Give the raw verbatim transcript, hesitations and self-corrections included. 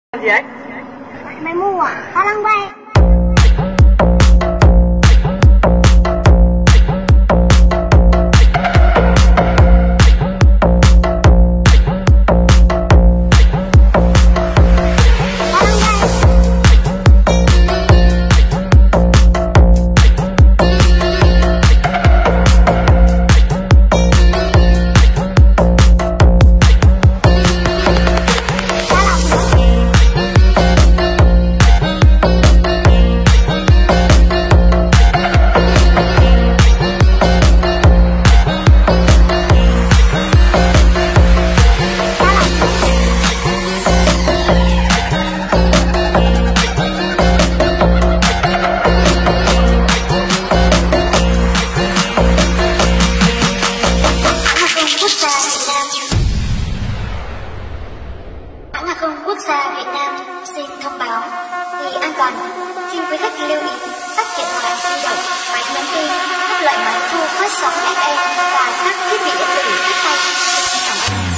Gì vậy? Mày mua à? Tao đang bay. Hãng hàng không quốc gia Việt Nam xin thông báo vì an toàn, xin quý khách lưu ý tắt điện thoại di động, máy nhắn tin, các loại máy thu phát sóng ép em và các thiết bị điện tử sách tay.